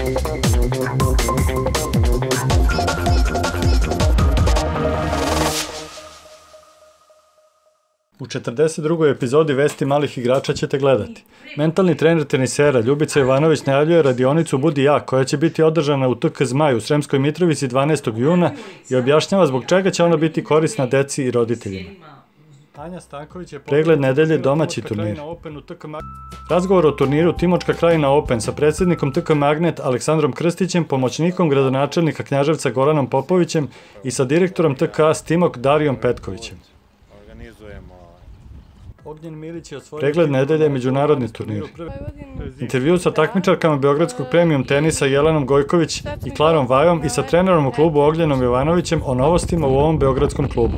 U 42. epizodi Vesti malih igrača ćete gledati. Mentalni trener tenisera Ljubica Jovanović najavljuje radionicu Budi jak, koja će biti održana u TK Zmaj u Sremskoj Mitrovici 12. juna i objašnjava zbog čega će ona biti korisna deci i roditeljima. Anja Stanković je pregled nedelje domaći turnir. Razgovor o turniru Timočka Krajina Open sa predsjednikom TK Magnet Aleksandrom Krstićem, pomoćnikom gradonačelnika Knjaževca Goranom Popovićem i sa direktorom TK Timok Darijom Petkovićem. Pregled nedelje međunarodni turnir. Intervju sa takmičarkama beogradskog premium tenisa Jelenom Gojković i Klarom Vajom i sa trenerom u klubu Ognjenom Jovanovićem o novostima u ovom beogradskom klubu.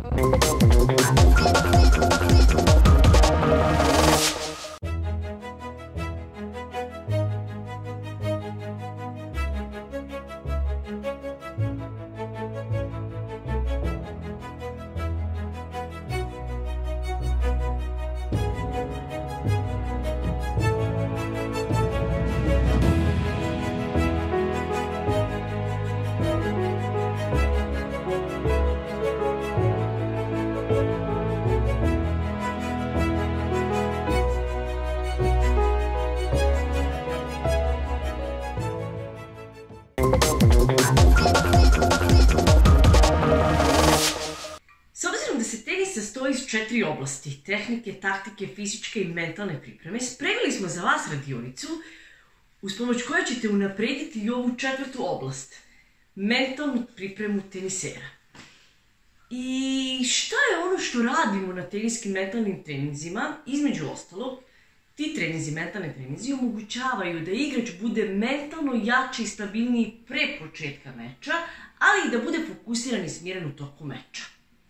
Sastoji iz 4 oblasti: tehnike, taktike, fizičke i mentalne pripreme. Spremili smo za vas radionicu uz pomoć koje ćete unaprediti i ovu 4. oblast, mentalnu pripremu tenisera. I šta je ono što radimo na teniskim mentalnim treninzima? Između ostalog, ti treninzi, mentalne treninzi, omogućavaju da igrač bude mentalno jači i stabilniji pre početka meča, ali i da bude fokusiran i smiren u toku meča.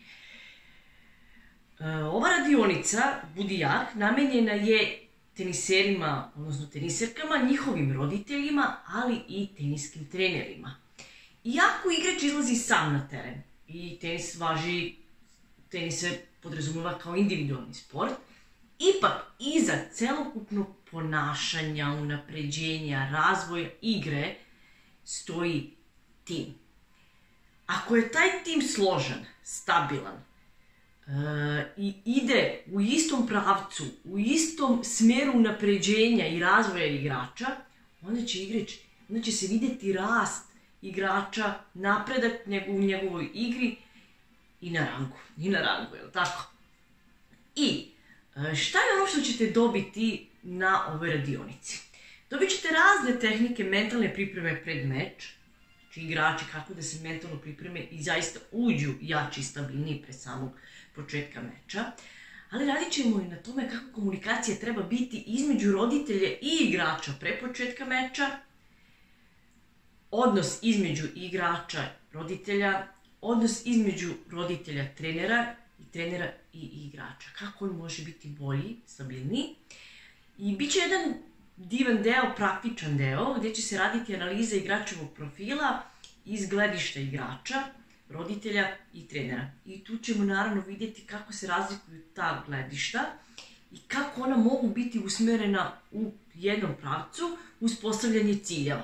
Ova radionica Budi jak namenjena je teniserima, odnosno teniserkama, njihovim roditeljima, ali i teniskim trenerima. Iako igrač izlazi sam na teren i tenis se podrazumeva kao individualni sport, ipak iza celokupnog ponašanja, unapređenja, razvoja igre stoji tim. Ako je taj tim složen, stabilan, i ide u istom pravcu, u istom smjeru unapređenja i razvoja igrača, onda će se vidjeti rast igrača, napredak u njegovoj igri i na rangu, je li tako? I šta je ono što ćete dobiti na ovoj radionici? Dobit ćete razne tehnike mentalne pripreme pred meč, znači igrači kako da se mentalno pripreme i zaista uđu jači i stabilniji pred samog početka meča, ali radit ćemo i na tome kako komunikacija treba biti između roditelja i igrača pre početka meča, odnos između igrača roditelja, odnos između roditelja trenera i trenera i igrača, kako on može biti bolji, stabilniji. I bit će jedan divan deo, praktičan deo, gdje će se raditi analiza igračevog profila iz gledišta igrača, roditelja i trenera. I tu ćemo naravno vidjeti kako se razlikuju ta gledišta i kako ona mogu biti usmjerena u jednom pravcu uz postavljanje ciljeva.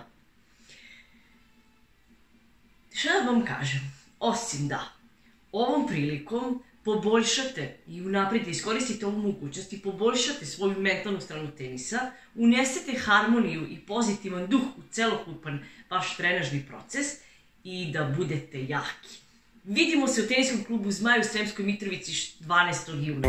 Šta da vam kažem? Osim da ovom prilikom poboljšate i unaprijed iskoristite ovu mogućnost i poboljšate svoju mentalnu stranu tenisa, unesete harmoniju i pozitivan duh u celokupan vaš trenažni proces i da budete jaki. Vidimo se u teniskom klubu Zmaj u Sremskoj Mitrovici 12. juna.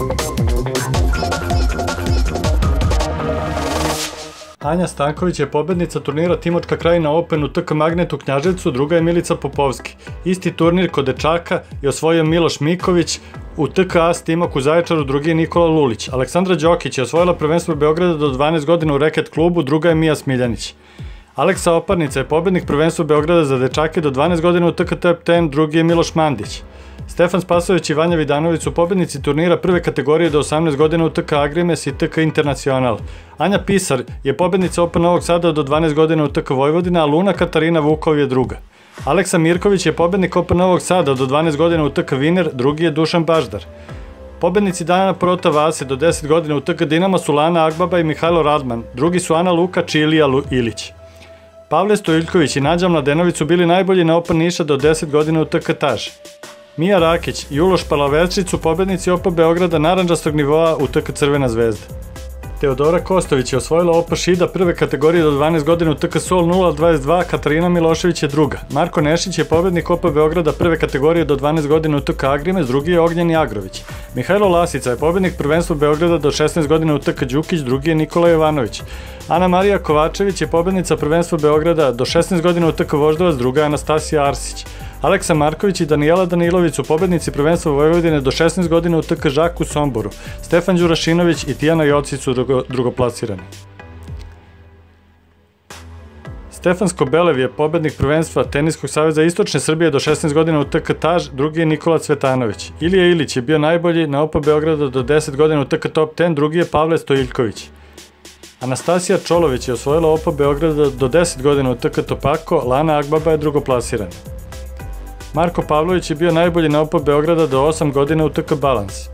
Anja Stanković je pobednica turnira Timočka Krajina Open u TK Magnet u Knjaževcu, druga je Milica Popovski. Isti turnir kod dečaka je osvojio Miloš Miković, u TK AS Timok u Zaječaru drugi je Nikola Lulić. Aleksandra Đokić je osvojila prvenstvo Beograda do 12 godina u reket klubu, druga je Mija Smiljanić. Aleksa Oparnica je pobednik prvenstva Beograda za dečake do 12 godina u TK Top 10, drugi je Miloš Mandić. Stefan Spasović i Vanja Vidanović su pobednici turnira prve kategorije do 18 godina u TK Agrimes i TK Internacional. Anja Pisar je pobednica Open Novog Sada do 12 godina u TK Vojvodina, a Luna Katarina Vukov je druga. Aleksa Mirković je pobednik Open Novog Sada do 12 godina u TK Viner, drugi je Dušan Baždar. Pobednici Dana Prota Vase do 10 godina u TK Dinamo su Lana Agbaba i Mihajlo Radman, drugi su Ana Lukač i Ilija Ilić. Pavle Stojiljković i Nađa Mladenović su bili najbolji na Open Niša do 10 godina u TK Taž. Mija Rakić i Uloš Palaverčić su pobednici OP Beograda narandžastog nivoa u TK Crvena zvezda. Teodora Kostović je osvojila OP Šida prve kategorije do 12 godina u TK Sol 0.22, Katarina Milošević je druga. Marko Nešić je pobednik OP Beograda prve kategorije do 12 godina u TK Agrimez, drugi je Ognjen Jagrović. Mihajlo Lasica je pobednik prvenstva Beograda do 16 godina u TK Đukić, drugi je Nikola Jovanović. Ana Marija Kovačević je pobednica prvenstva Beograda do 16 godina u TK Voždovac, druga je Anastasija Arsić. Aleksa Marković i Danijela Danilović su pobednici prvenstva Vojvodine do 16 godina u TK Žak u Somboru. Stefan Đurašinović i Tijana Jocić su drugoplasirani. Stefan Skobelev je pobednik prvenstva Teniskog saveza Istočne Srbije do 16 godina u TK Taž, drugi je Nikola Cvetanović. Ilija Ilić je bio najbolji na OP Beograda do 10 godina u TK Top 10, drugi je Pavle Stojiljković. Anastasija Čolović je osvojila OP Beograda do 10 godina u TK Topako, Lana Agbaba je drugoplasirana. Marko Pavlović je bio najbolji na OP Beograda do 8 godina u TK Balans.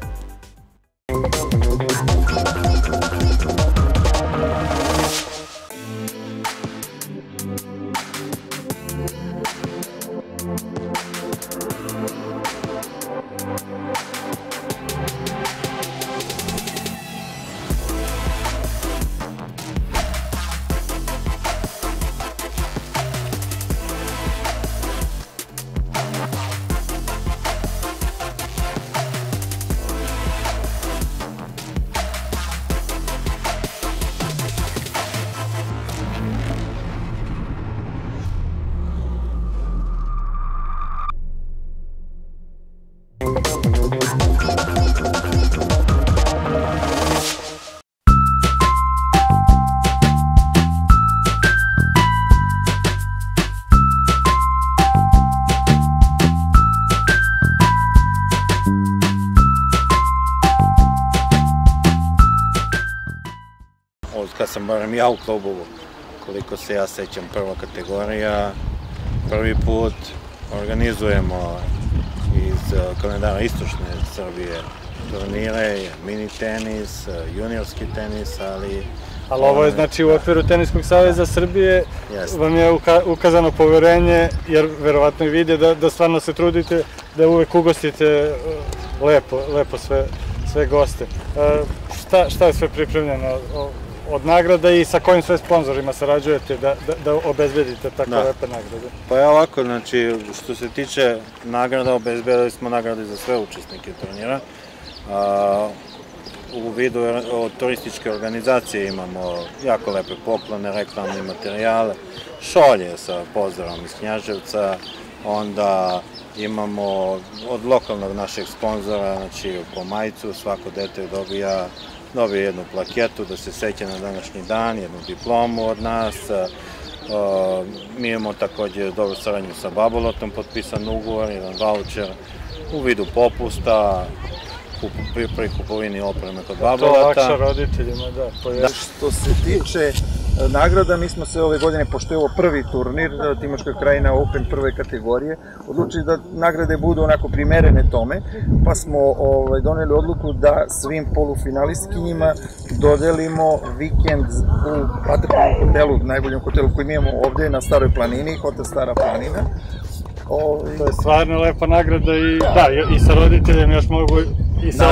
Kad sam barem ja u klubu, koliko se ja sećam, prva kategorija, prvi put organizujemo iz kalendara Istočne Srbije turnire, mini tenis, juniorski tenis, ali... Ali ovo je znači u okviru Teniskog saveza Srbije, vam je ukazano poverenje, jer verovatno i vide da stvarno se trudite, da uvek ugostite lepo sve goste. Šta je sve pripremljeno od nagrada i sa kojim sve sponzorima sarađujete da obezbedite takve lepe nagrade? Pa je ovako, znači, što se tiče nagrada, obezbedili smo nagrade za sve učesnike turnira. U vidu od turističke organizacije imamo jako lepe poklone, reklamne materijale, šolje sa pozdravom iz Knjaževca, onda imamo od lokalnog našeg sponzora, znači po majicu, svako dete dobije jednu plaketu da se seća na današnji dan, jednu diplomu od nas. Mi imamo takođe dobru saradnju sa Babolotom, potpisan ugovor, jedan voucher u vidu popusta, pri kupovini opreme kod Babolota. To lakša roditeljima, da. Što se tiče nagrada, mi smo se ove godine, pošto je ovo prvi turnir, Timočka krajina Open prve kategorije, odlučili da nagrade budu onako primerene tome, pa smo doneli odluku da svim polufinalistkinjima dodelimo vikend u vaterpolnom hotelu, najboljem hotelu koji mi imamo ovde na Staroj planini, hotel Stara planina. To je stvarno lepa nagrada i sa roditeljem još mogu i sa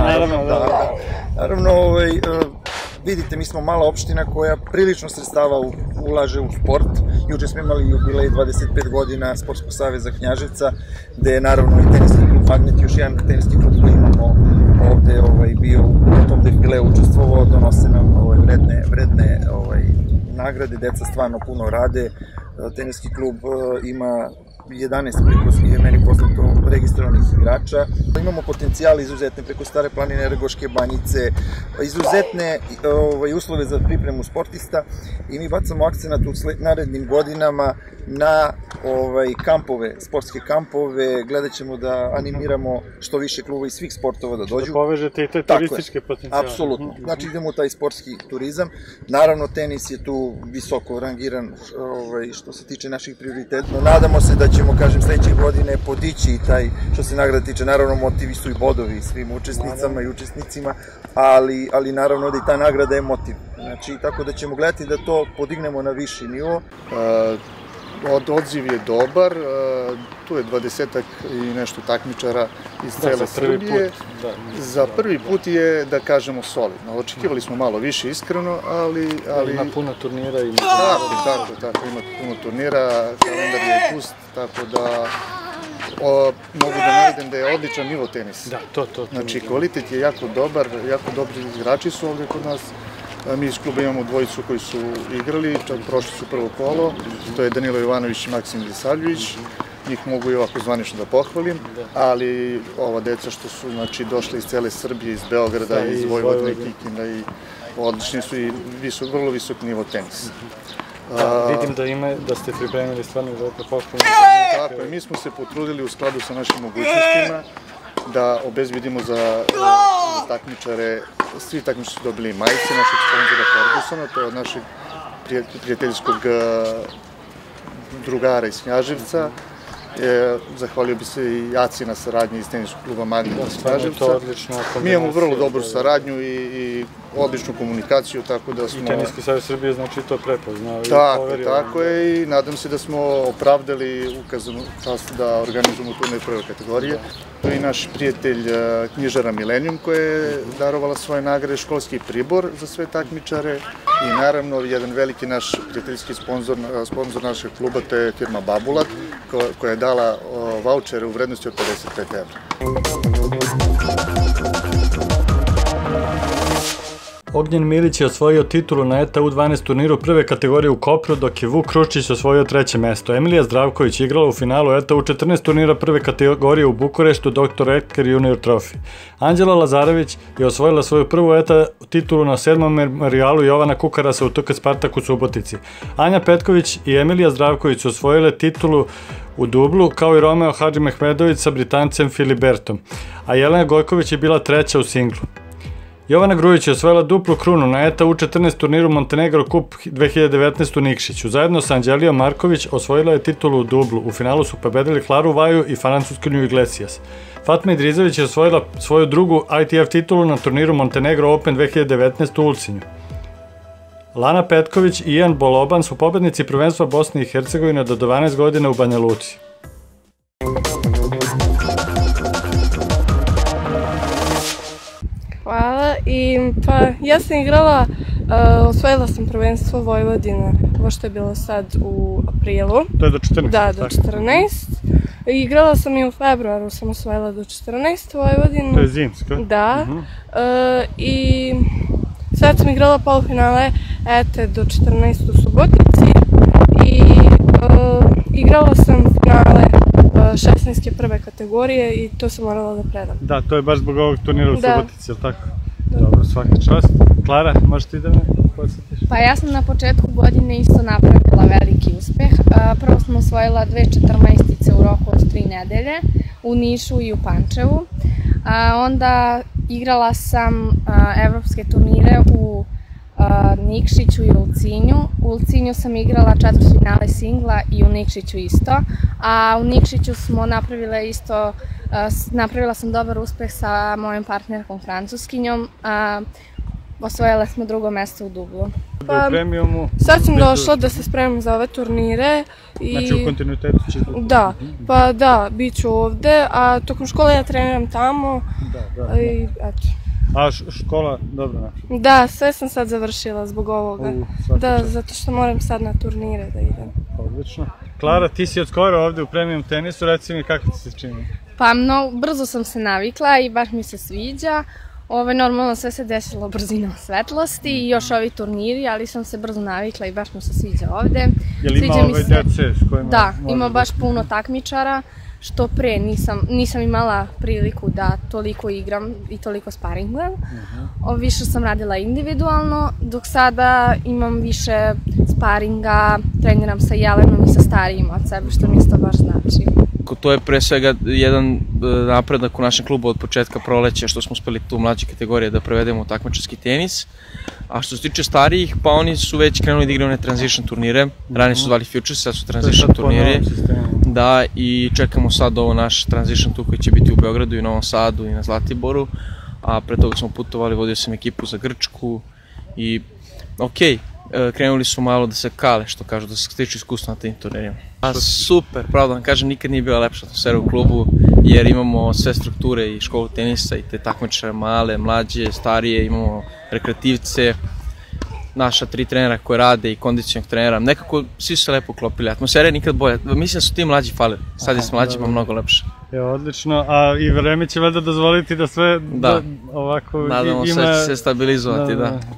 Naravno, vidite, mi smo mala opština koja prilično sredstava ulaže u sport. Juče smo imali jubilej 25 godina Sportskog saveza Knjaževca, gde je naravno i teniski klub Magnet, još jedan teniski klub koji imamo ovde bio u tom defileu učestvovao, donose nam vredne nagrade, deca stvarno puno rade. Teniski klub ima 11 preko meni poznato registrovanih igrača. Imamo potencijal izuzetne preko Stare planine, Regoške banjice, izuzetne uslove za pripremu sportista i mi bacamo akcenat u narednim godinama na kampove, sportske kampove, gledat ćemo da animiramo što više kluba iz svih sportova da dođu. Da povežete i te turističke potencijale. Apsolutno. Znači idemo u taj sportski turizam. Naravno, tenis je tu visoko rangiran što se tiče naših prioriteta. Nadamo se da ćemo, kažem, sledeće godine podići i taj, što se nagrada tiče, naravno motivi su i bodovi svim učesnicama i učesnicima, ali naravno da i ta nagrada je motiv. Znači, tako da ćemo gledati da to podignemo na viši nivo. Odziv je dobar, tu je 20-ak i nešto takmičara iz cele Srbije. Za prvi put je, da kažemo, solidno. Očekivali smo malo više, iskreno, ali... Ima puno turnira i... Tako, ima puno turnira, kalendar je pust, tako da mogu da navedem da je odličan nivo tenisa. Da, to. Znači, kvalitet je jako dobar, jako dobri igrači su ovdje kod nas. Mi iz kluba imamo dvojicu koji su igrali, čak prošli su prvo kolo, to je Danilo Jovanović i Maksim Visaljević. Njih mogu i ovako zvanično da pohvalim, ali ova deca što su došli iz cele Srbije, iz Beograda, iz Vojvodine, Kikinde i odlični su i vrlo visok nivo tenisa. Vidim da ste pripremili stvarno lepe pohvale. Tako je, mi smo se potrudili u skladu sa našim mogućnostima da obezbedimo za takmičare, svi takmičari su dobili majice našeg sponzora Fergusona, to je od našeg prijateljskog drugara iz Knjaževca. Zahvalio bi se i Jaci na saradnji iz teniskog kluba Magnet iz Knjaževca. Mi imamo vrlo dobru saradnju i odličnu komunikaciju, tako da smo... I Teniski savez Srbije znači to prepoznao. Tako je i nadam se da smo opravdali ukazanu čast da organizujemo turnir prve kategorije. To je i naš prijatelj knjižara Milenijum koja je darovala svoje nagrade, školski pribor za sve takmičare i naravno jedan veliki naš prijateljski sponsor našeg kluba, to je firma Babulat koja je dala vaučere u vrednosti od 55 €. Ognjen Milić je osvojio titulu na ETA U12 turniru prve kategorije u Kopru, dok je Vuk Kruščić osvojio 3. mesto. Emilija Zdravković igrala u finalu ETA U14 turnira prve kategorije u Bukureštu, Dr. Eker Junior Trophy. Anđela Lazarević je osvojila svoju prvu ETA titulu na 7. memorijalu Jovana Kukarasa u TK Spartak u Subotici. Anja Petković i Emilija Zdravković su osvojile titulu u dublu, kao i Romeo Hadžimehmedović sa Britancem Filibertom, a Jelena Gojković je bila 3. u singlu. Jovana Grujić je osvojila duplu krunu na ETA U14 turniru Montenegro Cup 2019 u Nikšiću. Zajedno sa Anđelijom Marković osvojila je titulu u dublu. U finalu su pobedili Klaru Vaju i Francuskinju Iglesias. Fatma Idrizović je osvojila svoju drugu ITF titulu na turniru Montenegro Open 2019 u Ulcinju. Lana Petković i Ian Boloban su pobednici prvenstva Bosne i Hercegovine do 12 godina u Banja Luci. Hvala i ja sam igrala, osvojila sam prvenstvo Vojvodine, ovo što je bilo sad u aprilu. To je do 14? Da, do 14. Igrala sam i u februaru, sam osvojila do 14 Vojvodinu. To je zimsko? Da. I sad sam igrala polufinale ETA do 14 u Subotici i igrala sam finale 16. prve kategorije i to sam morala da predam. Da, to je baš zbog ovog turnira u Subotici, je li tako? Dobro, svaka čast. Klara, možeš ti da me podsjetiš? Pa ja sam na početku godine isto napravila veliki uspeh. Prvo sam osvojila 2 14-ice u roku od 3 nedelje u Nišu i u Pančevu. Onda igrala sam evropske turnire u Nikšiću i Ulcinju. U Ulcinju sam igrala četvrtfinale singla i u Nikšiću isto. A u Nikšiću smo napravila sam dobar uspeh sa mojom partnerkom Francuskinjom. Osvojila smo 2. mesto u dublu. Sad sam došla da se spremim za ove turnire. Znači u kontinuitetu ćeš biti? Da, pa da, bit ću ovde, a tokom škole ja treniram tamo. I eto. A škola, dobro našla? Da, sve sam sad završila zbog ovoga. Da, zato što moram sad na turnire da idem. Odlično. Klara, ti si od skoro ovde u premium tenisu, reci mi kako ti se čini? Pa brzo sam se navikla i baš mi se sviđa. Normalno sve se desilo brzinom svetlosti i još ovi turniri, ali sam se brzo navikla i baš mi se sviđa ovde. Jel ima ove dece s kojima... Da, ima baš puno takmičara, što pre nisam imala priliku da toliko igram i toliko sparingujem. Više sam radila individualno, dok sada imam više sparinga, treniram sa Jelenom i sa starijima od sebe, što mi isto baš znači. To je pre svega jedan napredak u našem klubu od početka proleća, što smo uspeli tu mlađe kategorije da prevedemo u takmičarski tenis. A što se tiče starijih, pa oni su već krenuli da igraju one transition turnire. Ranije su zvali Futures, sad su transition turniri. Da, i čekamo sad ovo naš transition tour koji će biti u Beogradu i Novom Sadu i na Zlatiboru. A pre toga smo putovali, vodio sam ekipu za Grčku i okej, krenuli su malo da se kale, što kažu, da se stiču iskustva na tim turnirima. A super, pravo da vam kažem, nikad nije bila lepša atmosfera u klubu, jer imamo sve strukture i školu tenisa i te takmičare male, mlađe, starije, imamo rekreativce, naša 3 trenera koje rade i kondicionog trenera, nekako svi su se lepo uklopili, atmosfera je nikad bolja, mislim da su ti mlađi falili, sad je s mlađima mnogo lepše. Odlično, a i vreme će valjda dozvoliti da sve ovako ima... Nadamo se da će se stabilizovati, da.